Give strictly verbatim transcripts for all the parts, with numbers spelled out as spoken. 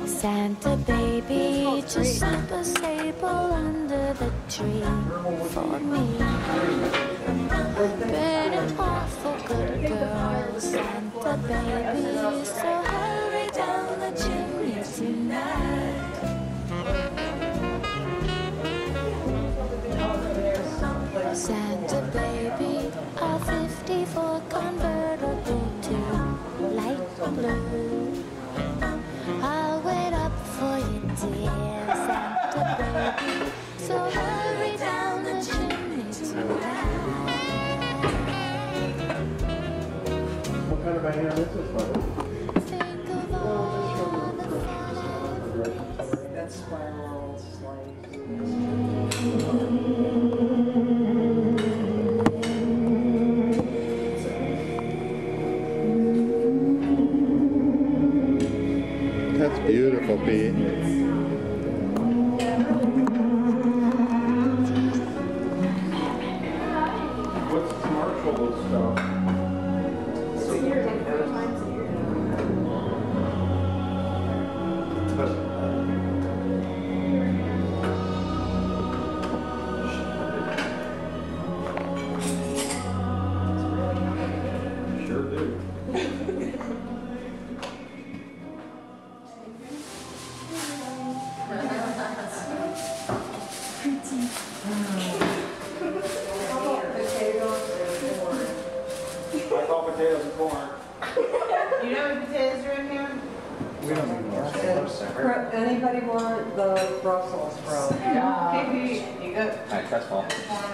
Santa baby, just slip a sable under the tree for me. Been an awful good girl, Santa baby, so hurry down the chimney tonight. Santa baby, a fifty-four convertible to light blue. I'll wait up for you, dear Santa baby, so hurry down the chimney tonight. What kind of a ham is this, mother? Think of all the fun. That spiral slice. That's beautiful, Pete. What's this marshmallow stuff? Sure do. I call potatoes and corn. You know what potatoes are in here? We don't need more. Anybody want the Brussels sprouts? Yeah. Okay, you got. Alright, trust fall.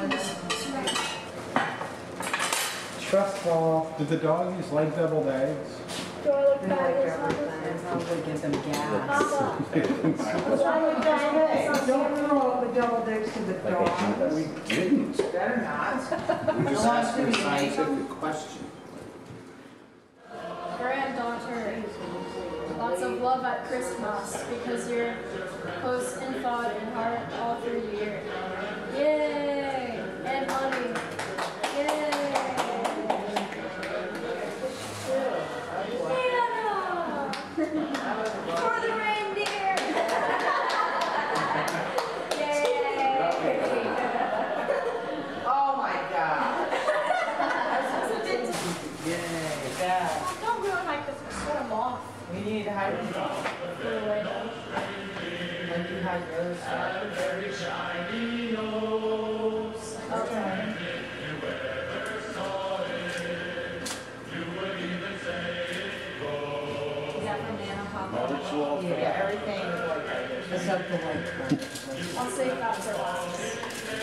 Trust fall. Did the doggies like deviled eggs? Do I look They bad like as everything. Probably give them gas. Papa, do I look bad as Don't throw the double eggs to the dogs. We didn't. Better not. We just Don't asked want a to. scientific question. granddaughter. Lots of love at Christmas because you're close and thought and heart all through the year. Yay! And money. Yay! Santa! For the reindeer! Yay! Oh my God. Yay. Yeah. Don't ruin my Christmas. Set them off. We need to hide them all. Put it away though. Like you hide yours. Okay. Is that from Nana Papa? Yeah, everything is like that. Except the white one. I'll save that for last.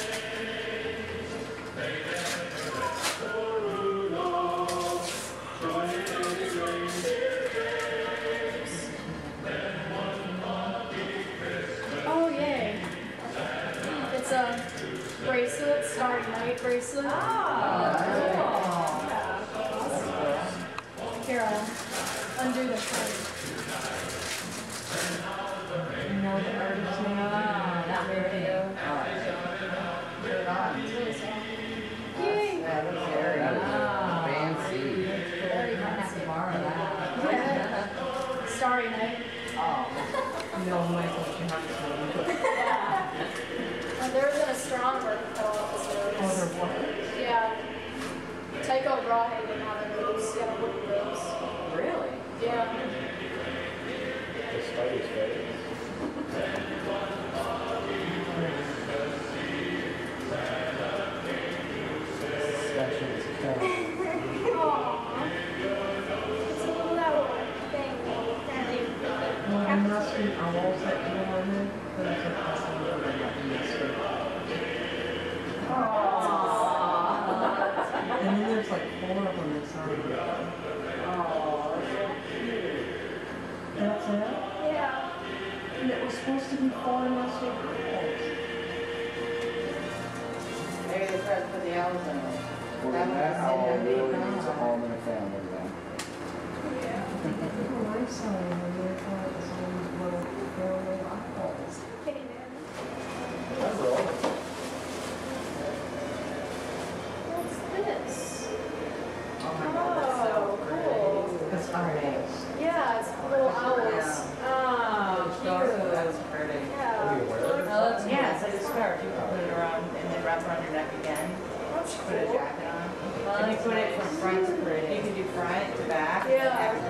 Oh, yay. It's a bracelet, Starry Night bracelet. Ah, yeah. Here, I'll undo the front. You know the artist's name? Ah, not very. Yay! Yeah, that's very Ah. fancy. Very fancy. Yeah. Starry Night. Oh. No, Michael, you have to. And there was a stronger co-op Oh, series. they're what? Yeah. Tycho Brahe didn't have a rose. He had a wooden rose. Really? Yeah. Aww. It's a little owl thing. Well, I'm nesting owls that you wanted. That's a possibility that you nested. And then there's like four of them inside. Oh, that's it? Yeah. And it was supposed to be four nested owls. Maybe they tried to put the owls in it. Well, then that owl really needs a home and a family then. Yeah. Oh, I saw him and they thought it was one of these little four little owls. Kitty man. What's this? Oh my God, Oh, cool. that's our names. Yeah, it's little owls. Ah. put a jacket on. Let me put it from front to pretty. You can do front to back. Yeah.